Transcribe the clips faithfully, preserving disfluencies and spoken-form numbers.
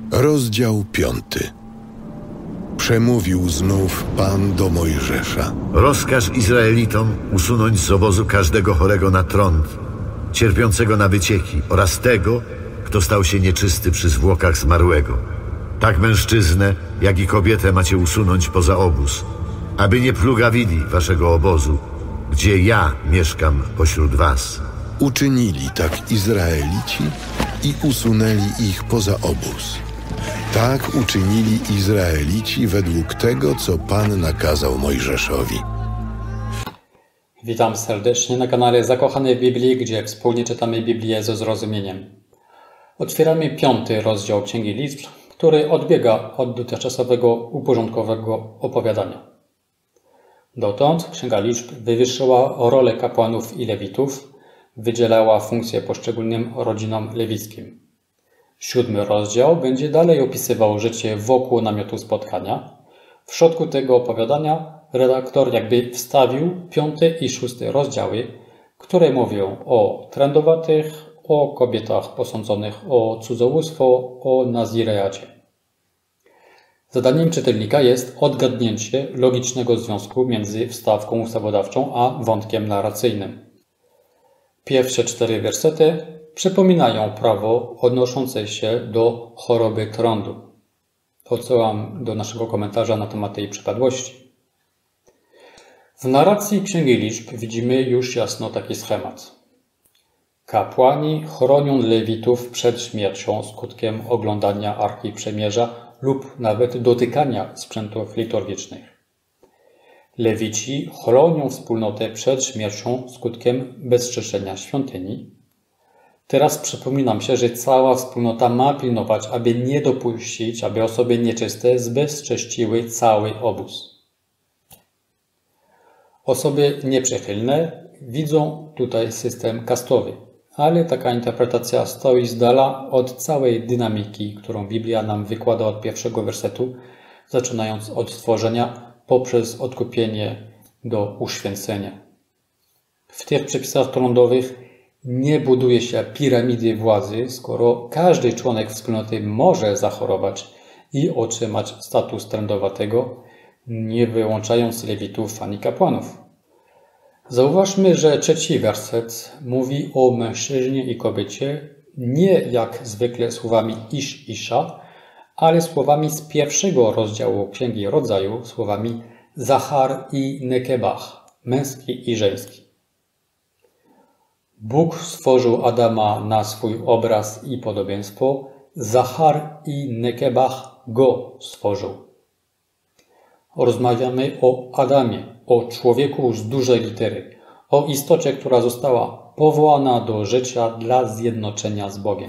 Rozdział piąty. Przemówił znów Pan do Mojżesza. Rozkaż Izraelitom usunąć z obozu każdego chorego na trąd, cierpiącego na wycieki oraz tego, kto stał się nieczysty przy zwłokach zmarłego. Tak mężczyznę, jak i kobietę macie usunąć poza obóz, aby nie plugawili waszego obozu, gdzie ja mieszkam pośród was. Uczynili tak Izraelici i usunęli ich poza obóz. Tak uczynili Izraelici według tego, co Pan nakazał Mojżeszowi. Witam serdecznie na kanale Zakochany w Biblii, gdzie wspólnie czytamy Biblię ze zrozumieniem. Otwieramy piąty rozdział Księgi Liczb, który odbiega od dotychczasowego uporządkowego opowiadania. Dotąd Księga Liczb wywyższyła rolę kapłanów i lewitów, wydzielała funkcje poszczególnym rodzinom lewickim. Siódmy rozdział będzie dalej opisywał życie wokół namiotu spotkania. W środku tego opowiadania redaktor jakby wstawił piąty i szósty rozdziały, które mówią o trędowatych, o kobietach posądzonych o cudzołóstwo, o Nazireacie. Zadaniem czytelnika jest odgadnięcie logicznego związku między wstawką ustawodawczą a wątkiem narracyjnym. Pierwsze cztery wersety przypominają prawo odnoszące się do choroby trądu. Odsyłam do naszego komentarza na temat tej przypadłości. W narracji Księgi Liczb widzimy już jasno taki schemat. Kapłani chronią lewitów przed śmiercią skutkiem oglądania Arki Przymierza lub nawet dotykania sprzętów liturgicznych. Lewici chronią wspólnotę przed śmiercią skutkiem bezczeszczenia świątyni. Teraz przypominam się, że cała wspólnota ma pilnować, aby nie dopuścić, aby osoby nieczyste zbezcześciły cały obóz. Osoby nieprzychylne widzą tutaj system kastowy, ale taka interpretacja stoi z dala od całej dynamiki, którą Biblia nam wykłada od pierwszego wersetu, zaczynając od stworzenia poprzez odkupienie do uświęcenia. W tych przepisach trądowych nie buduje się piramidy władzy, skoro każdy członek wspólnoty może zachorować i otrzymać status trędowatego, nie wyłączając lewitów ani kapłanów. Zauważmy, że trzeci werset mówi o mężczyźnie i kobiecie nie jak zwykle słowami isz, isza, ale słowami z pierwszego rozdziału Księgi Rodzaju, słowami Zachar i Nekebach, męski i żeński. Bóg stworzył Adama na swój obraz i podobieństwo, Zachar i Nekebach go stworzył. Rozmawiamy o Adamie, o człowieku z dużej litery, o istocie, która została powołana do życia dla zjednoczenia z Bogiem.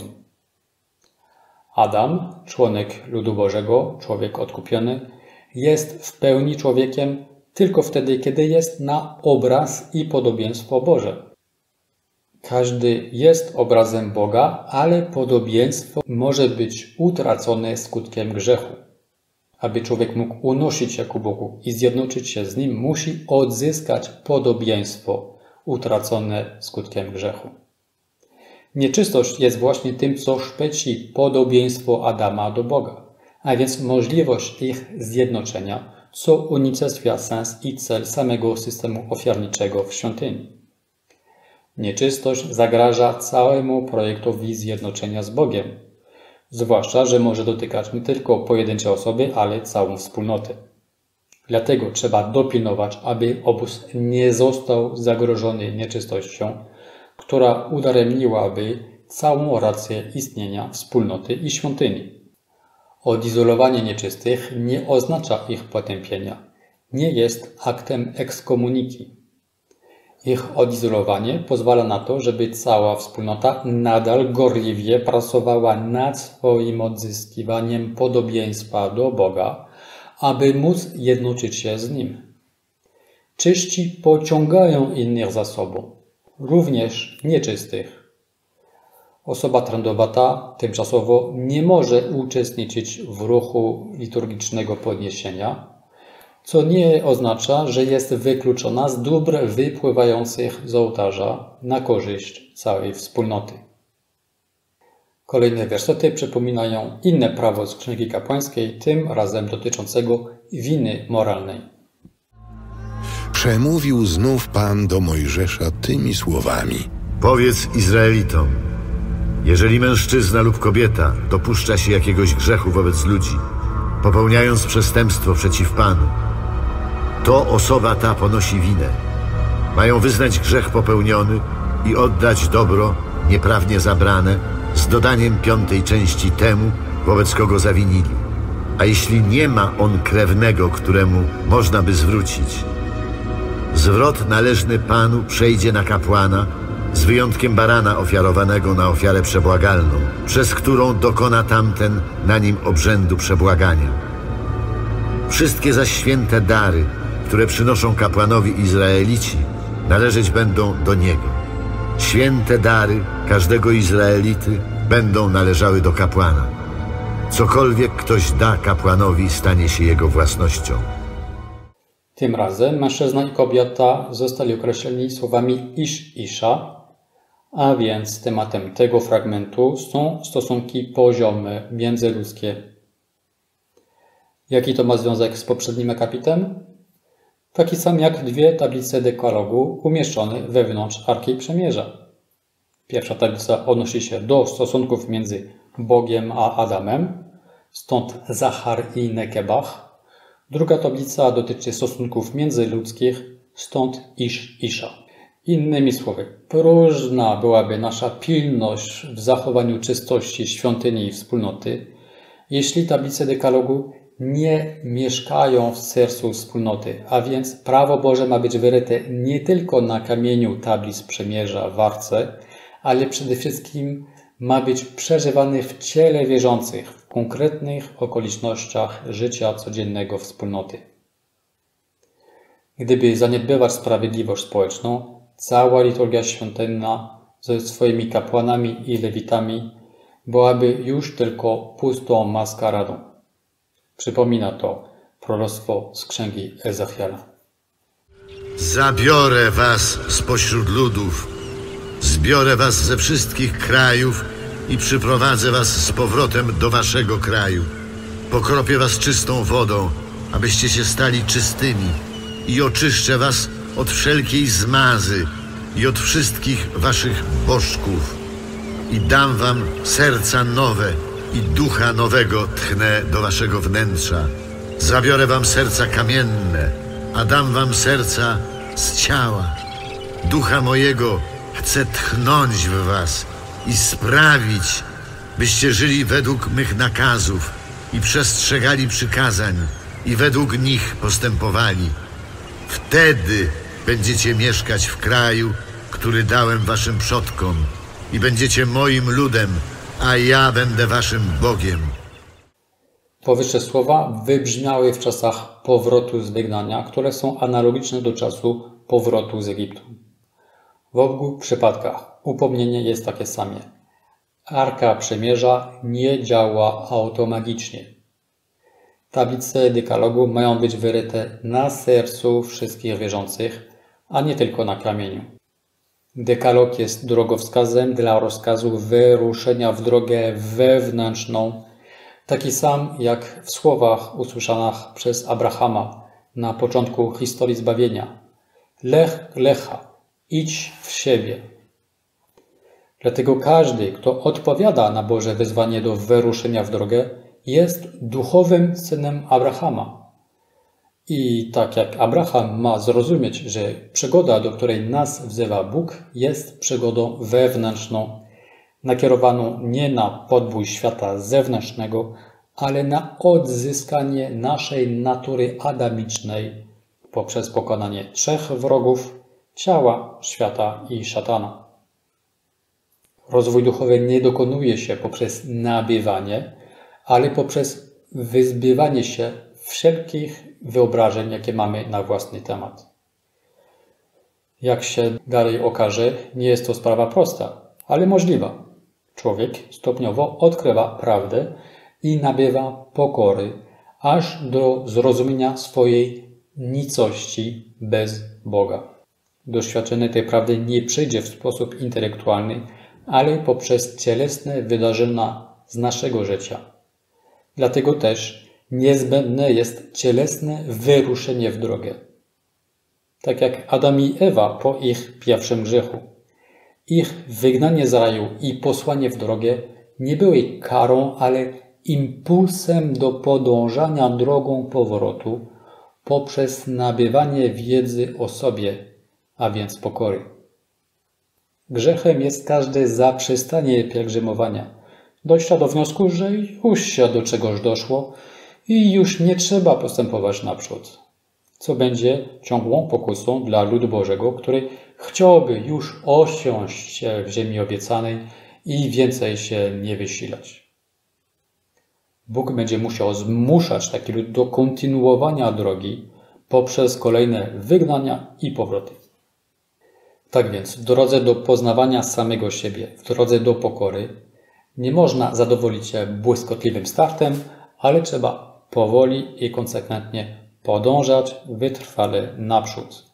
Adam, członek ludu Bożego, człowiek odkupiony, jest w pełni człowiekiem tylko wtedy, kiedy jest na obraz i podobieństwo Boże. Każdy jest obrazem Boga, ale podobieństwo może być utracone skutkiem grzechu. Aby człowiek mógł unosić się ku Bogu i zjednoczyć się z Nim, musi odzyskać podobieństwo utracone skutkiem grzechu. Nieczystość jest właśnie tym, co szpeci podobieństwo Adama do Boga, a więc możliwość ich zjednoczenia, co unicestwia sens i cel samego systemu ofiarniczego w świątyni. Nieczystość zagraża całemu projektowi zjednoczenia z Bogiem, zwłaszcza, że może dotykać nie tylko pojedyncze osoby, ale całą wspólnotę. Dlatego trzeba dopilnować, aby obóz nie został zagrożony nieczystością, która udaremniłaby całą rację istnienia wspólnoty i świątyni. Odizolowanie nieczystych nie oznacza ich potępienia, nie jest aktem ekskomuniki. Ich odizolowanie pozwala na to, żeby cała wspólnota nadal gorliwie pracowała nad swoim odzyskiwaniem podobieństwa do Boga, aby móc jednoczyć się z Nim. Czyści pociągają innych za sobą, również nieczystych. Osoba trędowata tymczasowo nie może uczestniczyć w ruchu liturgicznego podniesienia, co nie oznacza, że jest wykluczona z dóbr wypływających z ołtarza na korzyść całej wspólnoty. Kolejne wersety przypominają inne prawo z Księgi Kapłańskiej, tym razem dotyczącego winy moralnej. Przemówił znów Pan do Mojżesza tymi słowami. Powiedz Izraelitom, jeżeli mężczyzna lub kobieta dopuszcza się jakiegoś grzechu wobec ludzi, popełniając przestępstwo przeciw Panu, to osoba ta ponosi winę. Mają wyznać grzech popełniony i oddać dobro nieprawnie zabrane z dodaniem piątej części temu, wobec kogo zawinili. A jeśli nie ma on krewnego, któremu można by zwrócić, zwrot należny Panu przejdzie na kapłana, z wyjątkiem barana ofiarowanego na ofiarę przebłagalną, przez którą dokona tamten na nim obrzędu przebłagania. Wszystkie zaś święte dary, które przynoszą kapłanowi Izraelici, należeć będą do niego. Święte dary każdego Izraelity będą należały do kapłana. Cokolwiek ktoś da kapłanowi, stanie się jego własnością. Tym razem mężczyzna i kobieta zostali określeni słowami ish isha, a więc tematem tego fragmentu są stosunki poziome, międzyludzkie. Jaki to ma związek z poprzednim akapitem? Taki sam jak dwie tablice dekalogu umieszczone wewnątrz Arki Przymierza. Pierwsza tablica odnosi się do stosunków między Bogiem a Adamem, stąd Zachar i Nekebach. Druga tablica dotyczy stosunków międzyludzkich, stąd Ish Isha. Innymi słowy, próżna byłaby nasza pilność w zachowaniu czystości świątyni i wspólnoty, jeśli tablice dekalogu nie mieszkają w sercu wspólnoty, a więc prawo Boże ma być wyryte nie tylko na kamieniu tablic przymierza w arce, ale przede wszystkim ma być przeżywane w ciele wierzących, w konkretnych okolicznościach życia codziennego wspólnoty. Gdyby zaniedbywać sprawiedliwość społeczną, cała liturgia świątynna ze swoimi kapłanami i lewitami byłaby już tylko pustą maskaradą. Przypomina to proroctwo z księgi Ezechiela. Zabiorę was spośród ludów, zbiorę was ze wszystkich krajów i przyprowadzę was z powrotem do waszego kraju. Pokropię was czystą wodą, abyście się stali czystymi, i oczyszczę was od wszelkiej zmazy i od wszystkich waszych bożków. I dam wam serca nowe i ducha nowego tchnę do waszego wnętrza. Zabiorę wam serca kamienne, a dam wam serca z ciała. Ducha mojego chcę tchnąć w was i sprawić, byście żyli według mych nakazów i przestrzegali przykazań i według nich postępowali. Wtedy będziecie mieszkać w kraju, który dałem waszym przodkom, i będziecie moim ludem, a ja będę waszym Bogiem. Powyższe słowa wybrzmiały w czasach powrotu z wygnania, które są analogiczne do czasu powrotu z Egiptu. W obu przypadkach upomnienie jest takie same. Arka Przymierza nie działa automagicznie. Tablice dekalogu mają być wyryte na sercu wszystkich wierzących, a nie tylko na kamieniu. Dekalog jest drogowskazem dla rozkazu wyruszenia w drogę wewnętrzną, taki sam jak w słowach usłyszanych przez Abrahama na początku historii zbawienia. Lech lecha, idź w siebie. Dlatego każdy, kto odpowiada na Boże wezwanie do wyruszenia w drogę, jest duchowym synem Abrahama. I tak jak Abraham ma zrozumieć, że przygoda, do której nas wzywa Bóg, jest przygodą wewnętrzną, nakierowaną nie na podbój świata zewnętrznego, ale na odzyskanie naszej natury adamicznej poprzez pokonanie trzech wrogów: ciała, świata i szatana. Rozwój duchowy nie dokonuje się poprzez nabywanie, ale poprzez wyzbywanie się wszelkich wyobrażeń, jakie mamy na własny temat. Jak się dalej okaże, nie jest to sprawa prosta, ale możliwa. Człowiek stopniowo odkrywa prawdę i nabywa pokory, aż do zrozumienia swojej nicości bez Boga. Doświadczenie tej prawdy nie przyjdzie w sposób intelektualny, ale poprzez cielesne wydarzenia z naszego życia. Dlatego też niezbędne jest cielesne wyruszenie w drogę. Tak jak Adam i Ewa po ich pierwszym grzechu. Ich wygnanie z raju i posłanie w drogę nie były karą, ale impulsem do podążania drogą powrotu poprzez nabywanie wiedzy o sobie, a więc pokory. Grzechem jest każde zaprzestanie pielgrzymowania, dojścia do wniosku, że już się do czegoś doszło i już nie trzeba postępować naprzód, co będzie ciągłą pokusą dla ludu Bożego, który chciałby już osiąść w ziemi obiecanej i więcej się nie wysilać. Bóg będzie musiał zmuszać taki lud do kontynuowania drogi poprzez kolejne wygnania i powroty. Tak więc w drodze do poznawania samego siebie, w drodze do pokory, nie można zadowolić się błyskotliwym startem, ale trzeba powoli i konsekwentnie podążać wytrwale naprzód.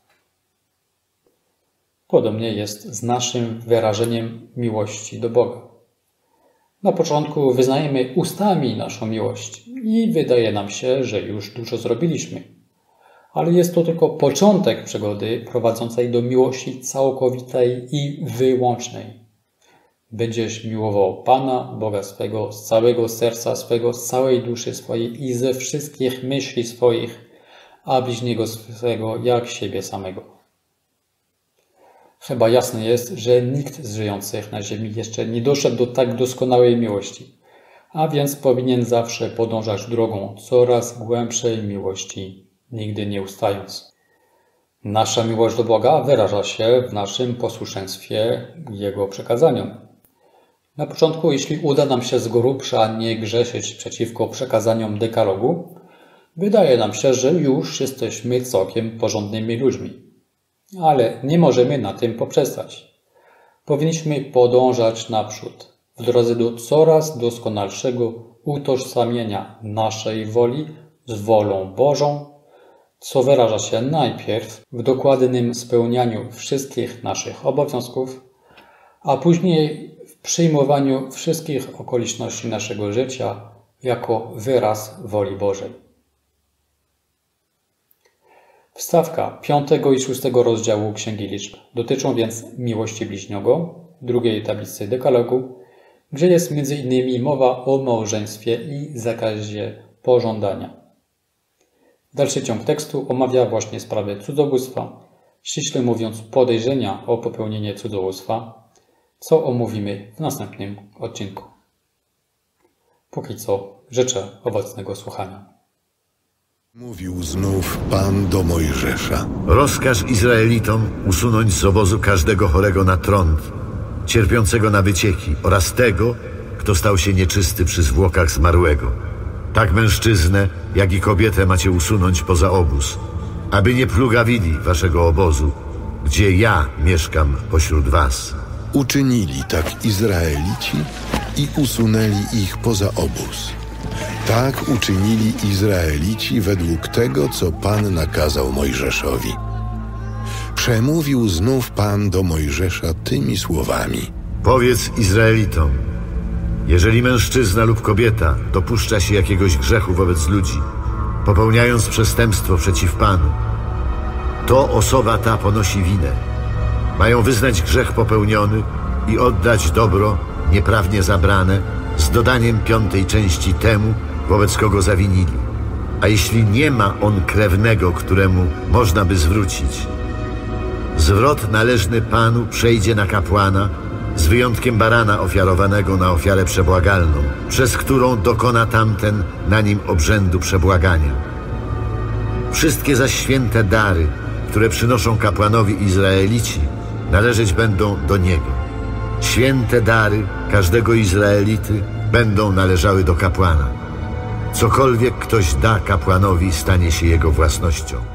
Podobnie jest z naszym wyrażeniem miłości do Boga. Na początku wyznajemy ustami naszą miłość i wydaje nam się, że już dużo zrobiliśmy. Ale jest to tylko początek przygody prowadzącej do miłości całkowitej i wyłącznej. Będziesz miłował Pana, Boga swego, z całego serca swego, z całej duszy swojej i ze wszystkich myśli swoich, a bliźniego swego jak siebie samego. Chyba jasne jest, że nikt z żyjących na ziemi jeszcze nie doszedł do tak doskonałej miłości, a więc powinien zawsze podążać drogą coraz głębszej miłości, nigdy nie ustając. Nasza miłość do Boga wyraża się w naszym posłuszeństwie Jego przekazaniom. Na początku, jeśli uda nam się z grubsza nie grzeszyć przeciwko przekazaniom dekalogu, wydaje nam się, że już jesteśmy całkiem porządnymi ludźmi. Ale nie możemy na tym poprzestać. Powinniśmy podążać naprzód, w drodze do coraz doskonalszego utożsamienia naszej woli z wolą Bożą, co wyraża się najpierw w dokładnym spełnianiu wszystkich naszych obowiązków, a później w przyjmowaniu wszystkich okoliczności naszego życia jako wyraz woli Bożej. Wstawka piątego i szóstego rozdziału Księgi Liczb dotyczą więc miłości bliźniego, drugiej tablicy dekalogu, gdzie jest między innymi mowa o małżeństwie i zakazie pożądania. Dalszy ciąg tekstu omawia właśnie sprawę cudzołóstwa, ściśle mówiąc podejrzenia o popełnienie cudzołóstwa, co omówimy w następnym odcinku. Póki co życzę owocnego słuchania. Mówił znów Pan do Mojżesza. Rozkaż Izraelitom usunąć z obozu każdego chorego na trąd, cierpiącego na wycieki oraz tego, kto stał się nieczysty przy zwłokach zmarłego. Tak mężczyznę, jak i kobietę macie usunąć poza obóz, aby nie plugawili waszego obozu, gdzie ja mieszkam pośród was. Uczynili tak Izraelici i usunęli ich poza obóz. Tak uczynili Izraelici według tego, co Pan nakazał Mojżeszowi. Przemówił znów Pan do Mojżesza tymi słowami. Powiedz Izraelitom, jeżeli mężczyzna lub kobieta dopuszcza się jakiegoś grzechu wobec ludzi, popełniając przestępstwo przeciw Panu, to osoba ta ponosi winę. Mają wyznać grzech popełniony i oddać dobro nieprawnie zabrane z dodaniem piątej części temu, wobec kogo zawinili. A jeśli nie ma on krewnego, któremu można by zwrócić, zwrot należny Panu przejdzie na kapłana, z wyjątkiem barana ofiarowanego na ofiarę przebłagalną, przez którą dokona tamten na nim obrzędu przebłagania. Wszystkie zaś święte dary, które przynoszą kapłanowi Izraelici, należeć będą do niego. Święte dary każdego Izraelity będą należały do kapłana. Cokolwiek ktoś da kapłanowi, stanie się jego własnością.